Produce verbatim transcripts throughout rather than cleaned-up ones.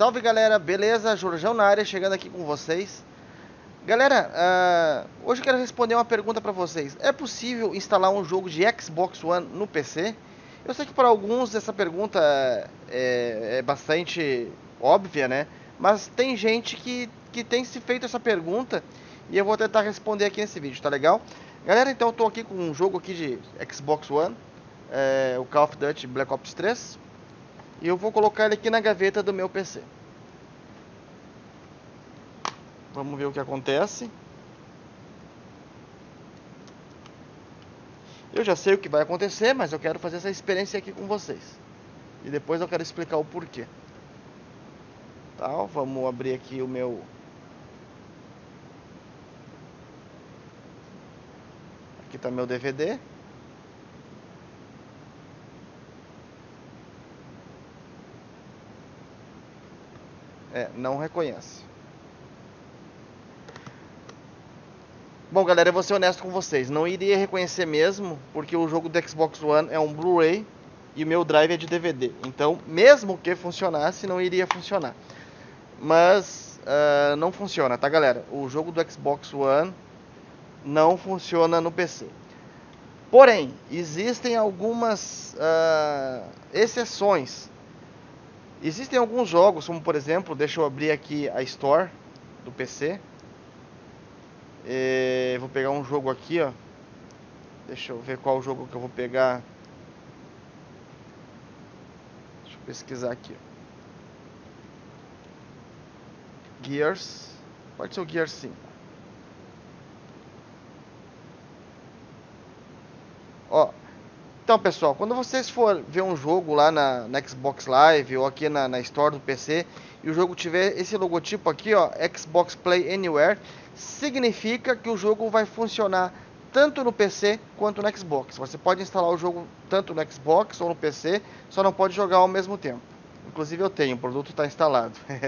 Salve galera, beleza? Jorjão na área, chegando aqui com vocês. Galera, uh, hoje eu quero responder uma pergunta para vocês. É possível instalar um jogo de Xbox One no P C? Eu sei que para alguns essa pergunta é, é bastante óbvia, né? Mas tem gente que, que tem se feito essa pergunta e eu vou tentar responder aqui nesse vídeo, tá legal? Galera, então eu tô aqui com um jogo aqui de Xbox One, é, o Call of Duty Black Ops três. E eu vou colocar ele aqui na gaveta do meu P C. Vamos ver o que acontece. Eu já sei o que vai acontecer, mas eu quero fazer essa experiência aqui com vocês. E depois eu quero explicar o porquê. Tá, vamos abrir aqui o meu... Aqui tá meu D V D. É, não reconhece. Bom, galera, eu vou ser honesto com vocês. Não iria reconhecer mesmo, porque o jogo do Xbox One é um Blu-ray e o meu drive é de D V D. Então, mesmo que funcionasse, não iria funcionar. Mas uh, não funciona, tá, galera? O jogo do Xbox One não funciona no P C. Porém, existem algumas uh, exceções. Existem alguns jogos, como por exemplo, deixa eu abrir aqui a Store do P C. É, vou pegar um jogo aqui, ó. Deixa eu ver qual jogo que eu vou pegar. Deixa eu pesquisar aqui. Gears. Pode ser o Gears cinco. Ó. Então, pessoal, quando vocês for ver um jogo lá na, na Xbox Live ou aqui na, na Store do P C e o jogo tiver esse logotipo aqui, ó, Xbox Play Anywhere, significa que o jogo vai funcionar tanto no P C quanto no Xbox. Você pode instalar o jogo tanto no Xbox ou no P C, só não pode jogar ao mesmo tempo. Inclusive eu tenho, o produto está instalado.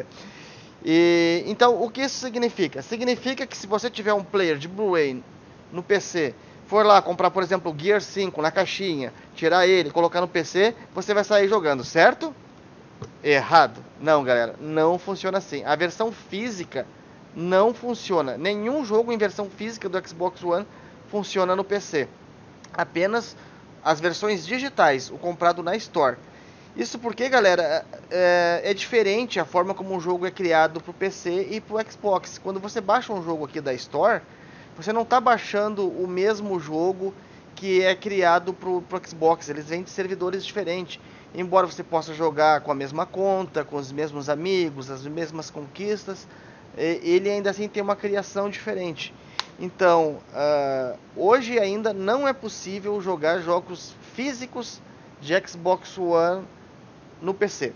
E, então, o que isso significa? Significa que se você tiver um player de Blu-ray no P C, for lá comprar, por exemplo, o Gear cinco na caixinha, tirar ele, colocar no P C, você vai sair jogando, certo? Errado. Não, galera, não funciona assim. A versão física não funciona. Nenhum jogo em versão física do Xbox One funciona no P C. Apenas as versões digitais, o comprado na Store. Isso porque, galera, é, é diferente a forma como um jogo é criado para o P C e para o Xbox. Quando você baixa um jogo aqui da Store, você não está baixando o mesmo jogo que é criado para o Xbox. Eles vêm de servidores diferentes. Embora você possa jogar com a mesma conta, com os mesmos amigos, as mesmas conquistas, ele ainda assim tem uma criação diferente. Então, uh, hoje ainda não é possível jogar jogos físicos de Xbox One no P C.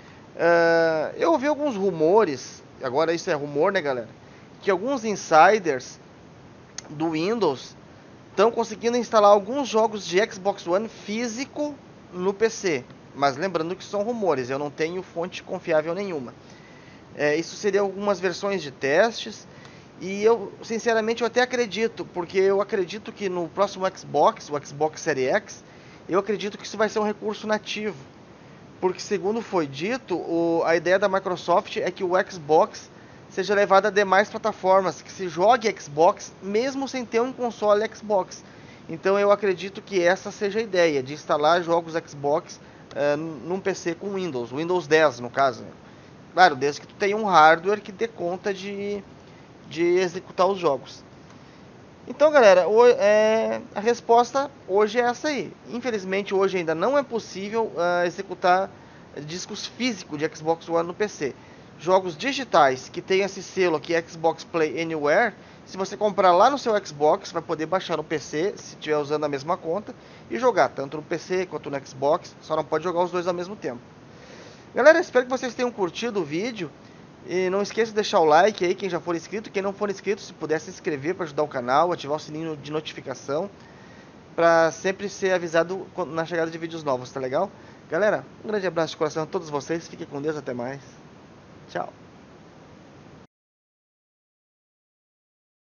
Uh, eu ouvi alguns rumores, agora isso é rumor, né, galera? Que alguns insiders do Windows estão conseguindo instalar alguns jogos de Xbox One físico no P C. Mas lembrando que são rumores, eu não tenho fonte confiável nenhuma. É, isso seria algumas versões de testes. E eu, sinceramente, eu até acredito, porque eu acredito que no próximo Xbox, o Xbox Series X, eu acredito que isso vai ser um recurso nativo. Porque, segundo foi dito, o, a ideia da Microsoft é que o Xbox seja levado a demais plataformas, que se jogue Xbox mesmo sem ter um console Xbox. Então eu acredito que essa seja a ideia, de instalar jogos Xbox uh, num P C com Windows, Windows dez no caso. Claro, desde que tu tenha um hardware que dê conta de, de executar os jogos. Então, galera, o, é, a resposta hoje é essa aí. Infelizmente, hoje ainda não é possível uh, executar discos físicos de Xbox One no P C. Jogos digitais que tem esse selo aqui, Xbox Play Anywhere, se você comprar lá no seu Xbox, vai poder baixar no P C, se estiver usando a mesma conta, e jogar tanto no P C quanto no Xbox, só não pode jogar os dois ao mesmo tempo. Galera, espero que vocês tenham curtido o vídeo. E não esqueça de deixar o like aí, quem já for inscrito. Quem não for inscrito, se puder se inscrever para ajudar o canal, ativar o sininho de notificação, para sempre ser avisado na chegada de vídeos novos, tá legal? Galera, um grande abraço de coração a todos vocês. Fiquem com Deus, até mais. Tchau.